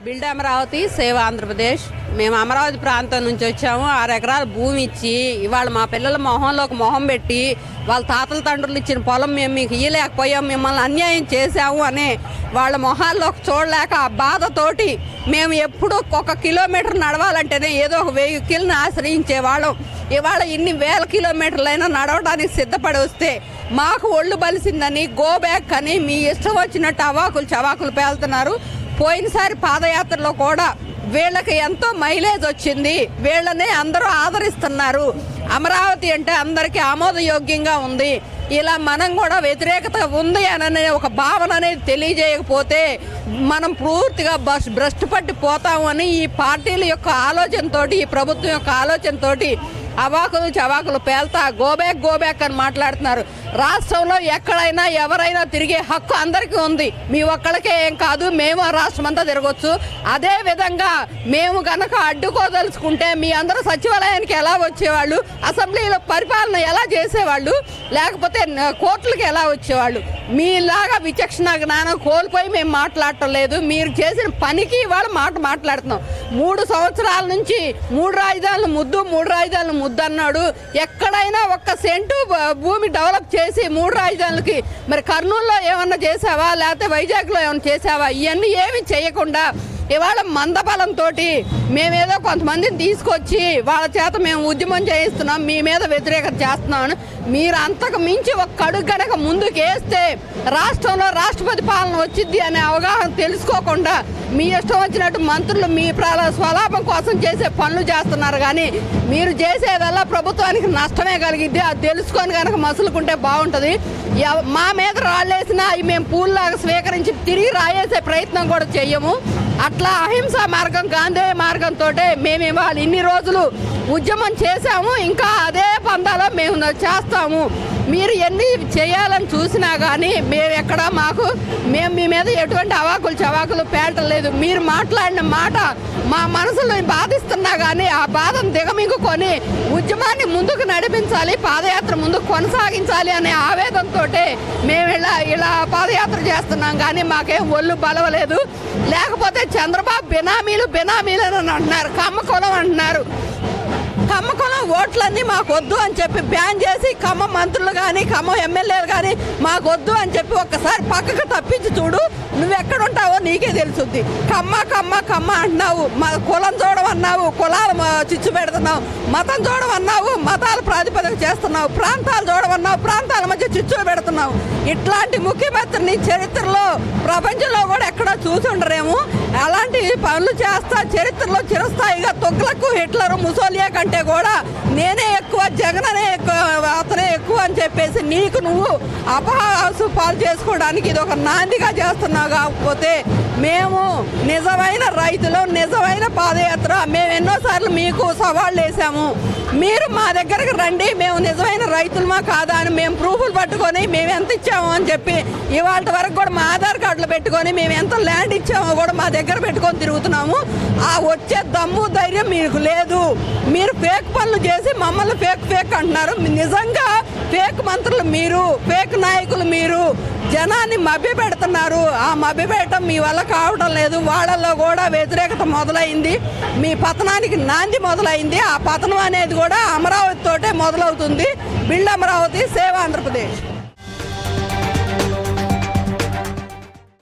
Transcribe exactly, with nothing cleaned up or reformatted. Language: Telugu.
బిల్డ్ అమరావతి సేవ ఆంధ్రప్రదేశ్. మేము అమరావతి ప్రాంతం నుంచి వచ్చాము. ఆరు ఎకరాల భూమి ఇచ్చి ఇవాళ మా పిల్లల మొహంలోకి మొహం పెట్టి వాళ్ళ తాతల తండ్రులు ఇచ్చిన పొలం మేము మీకు ఇయ్యలేకపోయాం, మిమ్మల్ని అన్యాయం చేశాము అనే వాళ్ళ మొహాల్లోకి చూడలేక ఆ బాధతోటి మేము ఎప్పుడు ఒక కిలోమీటర్ నడవాలంటేనే ఏదో ఒక వెహికల్ని ఆశ్రయించే వాళ్ళం. ఇవాళ ఇన్ని వేల కిలోమీటర్లైనా నడవడానికి సిద్ధపడి వస్తే మాకు ఒళ్ళు బలిసిందని గో బ్యాక్ అని మీ ఇష్టం వచ్చినట్టు అవాకులు చవాకులు పేలుతున్నారు. పోయినసారి పాదయాత్రలో కూడా వీళ్ళకి ఎంతో మైలేజ్ వచ్చింది, వీళ్ళని అందరూ ఆదరిస్తున్నారు, అమరావతి అంటే అందరికీ ఆమోదయోగ్యంగా ఉంది, ఇలా మనం కూడా వ్యతిరేకత ఉంది అనే ఒక భావన అనేది తెలియజేయకపోతే మనం పూర్తిగా బస్ భ్రష్టు పట్టి పోతాము అని ఈ పార్టీల యొక్క ఆలోచనతోటి, ఈ ప్రభుత్వం యొక్క ఆలోచనతోటి అవాకులు చవాకులు పేల్తా గోబ్యాక్ గోబ్యాక్ అని మాట్లాడుతున్నారు. రాష్ట్రంలో ఎక్కడైనా ఎవరైనా తిరిగే హక్కు అందరికీ ఉంది. మీ ఒక్కళ్ళకే ఏం కాదు, మేము రాష్ట్రం అంతా తిరగొచ్చు. అదే విధంగా మేము గనక అడ్డుకోదలుచుకుంటే మీ అందరూ సచివాలయానికి ఎలా వచ్చేవాళ్ళు, అసెంబ్లీలో పరిపాలన ఎలా చేసేవాళ్ళు, లేకపోతే కోర్టులకు ఎలా వచ్చేవాళ్ళు? మీలాగా విచక్షణ జ్ఞానం కోల్పోయి మేము మాట్లాడటం లేదు. మీరు చేసిన పనికి ఇవాళ మాట మాట్లాడుతున్నాం. మూడు సంవత్సరాల నుంచి మూడు రాజధానులు ముద్దు మూడు రాజధానులు ముద్దు అన్నాడు. ఎక్కడైనా ఒక్క సెంటు భూమి డెవలప్ చేసి మూడు రాజధానులకి మరి కర్నూలులో ఏమన్నా చేసావా, లేకపోతే వైజాగ్లో ఏమన్నా చేసావా? ఇవన్నీ ఏమి చేయకుండా ఇవాళ మందబలంతో మేమేదో కొంతమందిని తీసుకొచ్చి వాళ్ళ చేత మేము ఉద్యమం చేయిస్తున్నాం, మీ మీద వ్యతిరేకత చేస్తున్నామని మీరు అంతకు మించి ఒక అడుగు గనక ముందుకు వేస్తే రాష్ట్రంలో రాష్ట్రపతి పాలన వచ్చింది అనే అవగాహన తెలుసుకోకుండా మీ ఇష్టం వచ్చినట్టు మంత్రులు మీ ప్రాల స్వలాభం కోసం చేసే పనులు చేస్తున్నారు. కానీ మీరు చేసేదల్లా ప్రభుత్వానికి నష్టమే కలిగిద్ది. అది తెలుసుకొని కనుక మసులుకుంటే బాగుంటుంది. మా మీద రాళ్ళేసినా అవి మేము పూల్లాగా స్వీకరించి తిరిగి రాయేసే ప్రయత్నం కూడా చెయ్యము. అట్లా అహింసా మార్గం, గాంధీ మార్గంతో మేము ఇవాళ ఇన్ని రోజులు ఉద్యమం చేశాము, ఇంకా అదే పందాలో మేము చేస్తాము. మీరు ఎన్ని చేయాలని చూసినా కానీ మేము ఎక్కడ మాకు మేము మీ మీద ఎటువంటి అవాకులు చవాకులు పేటలేదు. మీరు మాట్లాడిన మాట మా మనసులో బాధిస్తున్నా కానీ ఆ బాధను దిగమింగుకొని ఉద్యమాన్ని ముందుకు నడిపించాలి, పాదయాత్ర ముందుకు కొనసాగించాలి అనే ఆవేదనతో మేము ఇలా ఇలా పాదయాత్ర చేస్తున్నాం. కానీ మాకేం ఒళ్ళు బలవలేదు. లేకపోతే చంద్రబాబు బినామీలు బినామీలు అని అంటున్నారు, కమ్మ కులం అంటున్నారు. కమ్మ కులం ఓట్లన్నీ మాకు వద్దు అని చెప్పి బ్యాన్ చేసి ఖమ్మం మంత్రులు కానీ ఖమ్మం ఎమ్మెల్యేలు కానీ మాకు వద్దు అని చెప్పి ఒక్కసారి పక్కకు తప్పించి చూడు, నువ్వెక్కడుంటావో నీకే తెలుసుద్ది. కమ్మ కమ్మ కమ్మ అంటున్నావు, మా కులం చూడడం అన్నావు, కులాలు చిచ్చు పెడుతున్నావు, మతం చూడడం అన్నావు, మతాల ప్రాతిపదిక చేస్తున్నావు, ప్రాంతాలు చూడడం అన్నావు, ప్రాంతాల మధ్య చిచ్చు పెడుతున్నావు. ఇట్లాంటి ముఖ్యమంత్రిని చరిత్రలో ప్రపంచంలో కూడా ఎక్కడో చూసి ఉండరేమో. అలాంటి పనులు చేస్తా చరిత్రలో చిరస్థాయిగా తొగ్లకు హిట్లరు ముసోలియా కంటే కూడా నేనే ఎక్కువ, జగననే ఎక్కువ, అతనే ఎక్కువ అని చెప్పేసి నీకు నువ్వు అపహాసు పాలు చేసుకోవడానికి ఇది ఒక నాందిగా చేస్తున్నావు. కాకపోతే మేము నిజమైన రైతులు, నిజమైన పాదయాత్ర మేము ఎన్నోసార్లు మీకు సవాళ్ళు వేసాము. మీరు మా దగ్గరకు రండి, మేము నిజమైన రైతులమా కాదా అని మేము ప్రూఫ్లు పట్టుకొని మేము ఎంత ఇచ్చాము అని చెప్పి ఇవాళ వరకు కూడా మా ఆధార్ కార్డులు పెట్టుకొని మేము ఎంత ల్యాండ్ ఇచ్చామో కూడా మా దగ్గర పెట్టుకొని తిరుగుతున్నాము. ఆ వచ్చే దమ్ము ధైర్యం మీకు లేదు. మీరు ఫేక్ పనులు చేసి మమ్మల్ని ఫేక్ ఫేక్ అంటున్నారు. నిజంగా ఫేక్ మంత్రులు మీరు, ఫేక్ నాయకులు మీరు, జనాన్ని మభ్య పెడుతున్నారు. ఆ మభ్య పెట్టడం మీ వల్ల కావడం లేదు. వాళ్ళల్లో కూడా వ్యతిరేకత మొదలైంది, మీ పతనానికి నాంది మొదలైంది. ఆ పతనం అనేది కూడా అమరావతి తోటే మొదలవుతుంది. బిల్డ్ అమరావతి సేవ ఆంధ్రప్రదేశ్.